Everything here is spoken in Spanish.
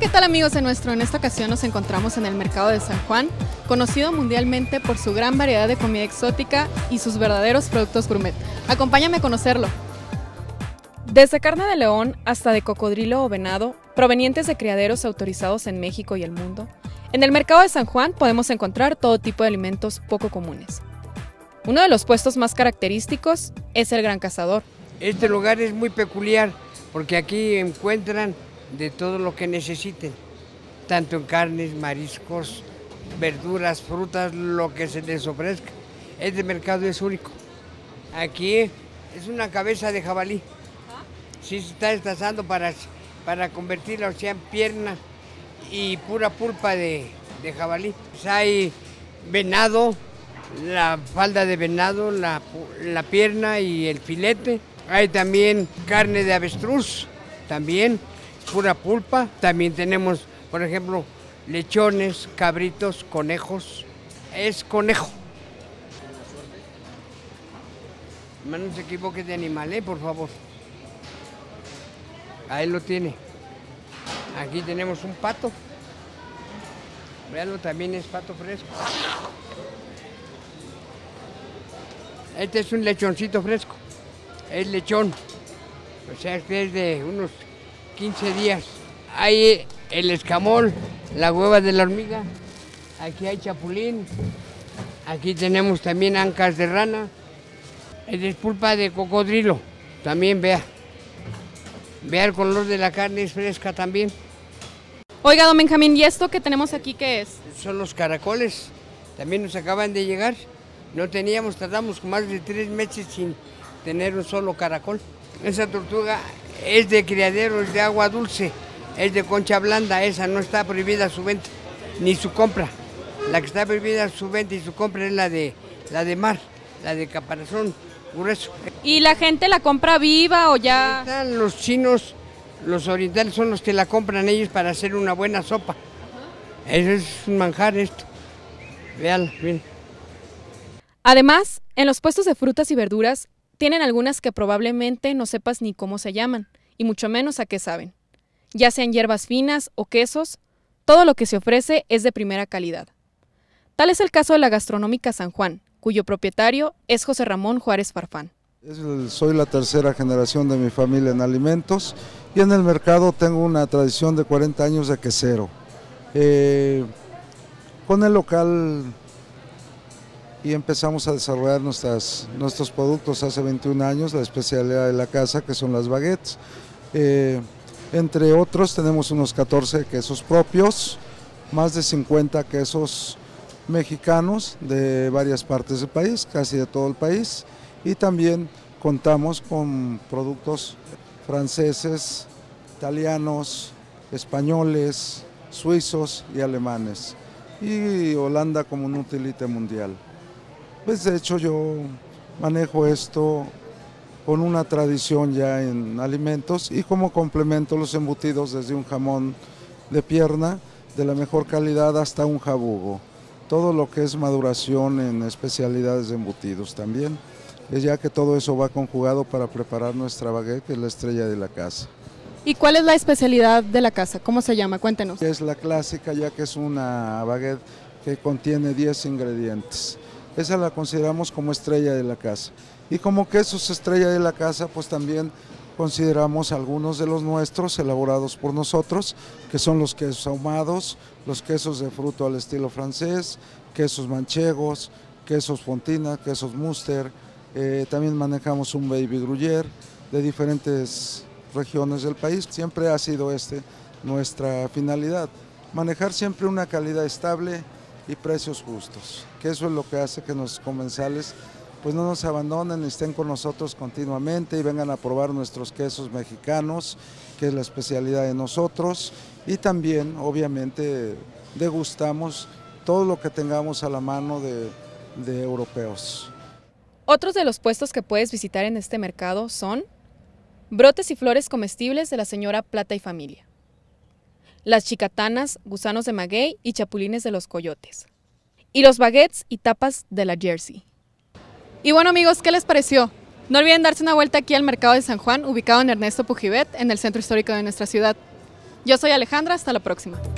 ¿qué tal amigos de nuestro? En esta ocasión nos encontramos en el mercado de San Juan, conocido mundialmente por su gran variedad de comida exótica y sus verdaderos productos gourmet. Acompáñame a conocerlo. Desde carne de león hasta de cocodrilo o venado, provenientes de criaderos autorizados en México y el mundo, en el mercado de San Juan podemos encontrar todo tipo de alimentos poco comunes. Uno de los puestos más característicos es el Gran Cazador. Este lugar es muy peculiar porque aquí encuentran de todo lo que necesiten, tanto en carnes, mariscos, verduras, frutas, lo que se les ofrezca. Este mercado es único. Aquí es una cabeza de jabalí. Sí se está destazando para convertirla, o sea, en pierna y pura pulpa de jabalí. Pues hay venado, la falda de venado, la pierna y el filete. Hay también carne de avestruz, también pura pulpa. También tenemos, por ejemplo, lechones, cabritos, conejos. Es conejo. No se equivoque de animal, por favor. Ahí lo tiene. Aquí tenemos un pato. Veanlo, también es pato fresco. Este es un lechoncito fresco. Es lechón. O sea, este es de unos 15 días. Hay el escamol, la hueva de la hormiga. Aquí hay chapulín. Aquí tenemos también ancas de rana. Es pulpa de cocodrilo. También vea. Vea el color de la carne, es fresca también. Oiga, don Benjamín, ¿y esto que tenemos aquí qué es? Son los caracoles. También nos acaban de llegar. No teníamos, tardamos más de 3 meses sin tener un solo caracol. Esa tortuga es de criadero, es de agua dulce, es de concha blanda. Esa no está prohibida su venta ni su compra. La que está prohibida su venta y su compra es la de mar, la de caparazón grueso. ¿Y la gente la compra viva o ya? Están los chinos, los orientales son los que la compran ellos para hacer una buena sopa. Eso es un manjar esto. Véanla, miren. Además, en los puestos de frutas y verduras tienen algunas que probablemente no sepas ni cómo se llaman, y mucho menos a qué saben. Ya sean hierbas finas o quesos, todo lo que se ofrece es de primera calidad. Tal es el caso de la Gastronómica San Juan, cuyo propietario es José Ramón Juárez Farfán. Soy la tercera generación de mi familia en alimentos y en el mercado tengo una tradición de 40 años de quesero. Con el local y empezamos a desarrollar nuestros productos hace 21 años, la especialidad de la casa que son las baguettes. Entre otros tenemos unos 14 quesos propios, más de 50 quesos mexicanos de varias partes del país, casi de todo el país, y también contamos con productos franceses, italianos, españoles, suizos y alemanes, y Holanda como un utility mundial. Pues de hecho yo manejo esto con una tradición ya en alimentos y como complemento los embutidos desde un jamón de pierna de la mejor calidad hasta un jabugo. Todo lo que es maduración en especialidades de embutidos también, es ya que todo eso va conjugado para preparar nuestra baguette, que es la estrella de la casa. ¿Y cuál es la especialidad de la casa? ¿Cómo se llama? Cuéntenos. Es la clásica, ya que es una baguette que contiene 10 ingredientes. Esa la consideramos como estrella de la casa. Y como quesos estrella de la casa, pues también consideramos algunos de los nuestros elaborados por nosotros, que son los quesos ahumados, los quesos de fruto al estilo francés, quesos manchegos, quesos fontina, quesos Munster, también manejamos un baby gruyère de diferentes regiones del país. Siempre ha sido nuestra finalidad, manejar siempre una calidad estable y precios justos, que eso es lo que hace que los comensales pues no nos abandonen, estén con nosotros continuamente y vengan a probar nuestros quesos mexicanos, que es la especialidad de nosotros, y también obviamente degustamos todo lo que tengamos a la mano de europeos. Otros de los puestos que puedes visitar en este mercado son brotes y flores comestibles de la señora Plata y Familia, las chicatanas, gusanos de maguey y chapulines de los coyotes, y los baguettes y tapas de la Jersey. Y bueno amigos, ¿qué les pareció? No olviden darse una vuelta aquí al mercado de San Juan, ubicado en Ernesto Pujibet, en el centro histórico de nuestra ciudad. Yo soy Alejandra, hasta la próxima.